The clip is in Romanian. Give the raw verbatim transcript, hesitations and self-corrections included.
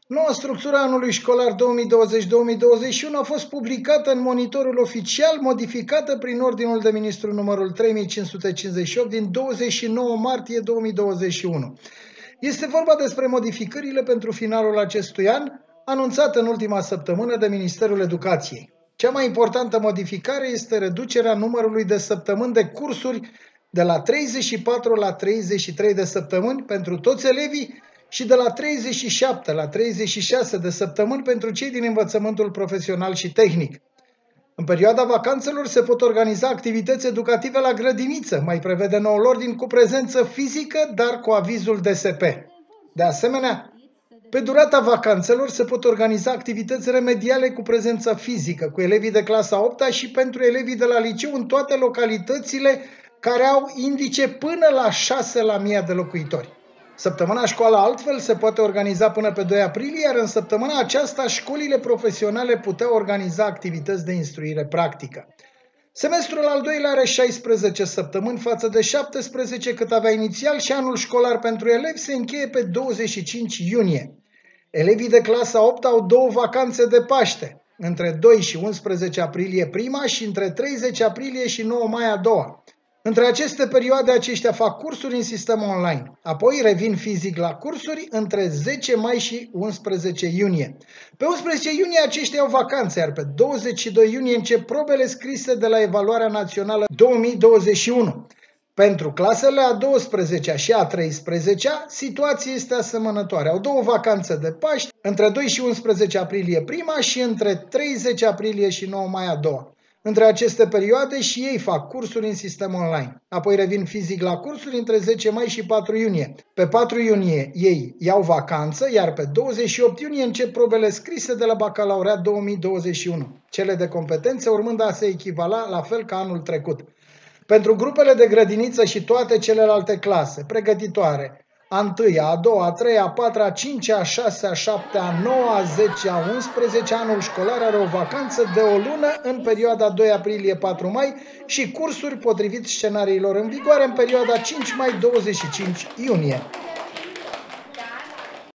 Noua structură a anului școlar două mii douăzeci două mii douăzeci și unu a fost publicată în monitorul oficial, modificată prin ordinul de ministru numărul trei mii cinci sute cincizeci și opt din douăzeci și nouă martie două mii douăzeci și unu. Este vorba despre modificările pentru finalul acestui an, anunțată în ultima săptămână de Ministerul Educației. Cea mai importantă modificare este reducerea numărului de săptămâni de cursuri de la treizeci și patru la treizeci și trei de săptămâni pentru toți elevii și de la treizeci și șapte la treizeci și șase de săptămâni pentru cei din învățământul profesional și tehnic. În perioada vacanțelor se pot organiza activități educative la grădiniță, mai prevede noul ordin, cu prezență fizică, dar cu avizul D S P. De asemenea, pe durata vacanțelor se pot organiza activități remediale cu prezență fizică, cu elevii de clasa a opta și pentru elevii de la liceu în toate localitățile care au indice până la șase la mie de locuitori. Săptămâna școală altfel se poate organiza până pe doi aprilie, iar în săptămâna aceasta școlile profesionale puteau organiza activități de instruire practică. Semestrul al doilea are șaisprezece săptămâni față de șaptesprezece cât avea inițial și anul școlar pentru elevi se încheie pe douăzeci și cinci iunie. Elevii de clasa a opta au două vacanțe de Paște, între doi și unsprezece aprilie prima și între treizeci aprilie și nouă mai a doua. Între aceste perioade aceștia fac cursuri în sistem online, apoi revin fizic la cursuri între zece mai și unsprezece iunie. Pe unsprezece iunie aceștia au vacanțe, iar pe douăzeci și doi iunie încep probele scrise de la Evaluarea Națională două mii douăzeci și unu. Pentru clasele a douăsprezecea și a treisprezecea, situația este asemănătoare. Au două vacanțe de Paști, între doi și unsprezece aprilie prima și între treizeci aprilie și nouă mai a doua. Între aceste perioade și ei fac cursuri în sistem online. Apoi revin fizic la cursuri între zece mai și patru iunie. Pe patru iunie ei iau vacanță, iar pe douăzeci și opt iunie încep probele scrise de la Bacalaureat două mii douăzeci și unu. Cele de competențe urmând a se echivala la fel ca anul trecut. Pentru grupele de grădiniță și toate celelalte clase, pregătitoare, a întâia, a doua, a treia, a patra, a cincea, a șasea, a șaptea, a noua, a zecea, a unsprezecea, anul școlar are o vacanță de o lună în perioada doi aprilie patru mai și cursuri potrivit scenariilor în vigoare în perioada cinci mai douăzeci și cinci iunie.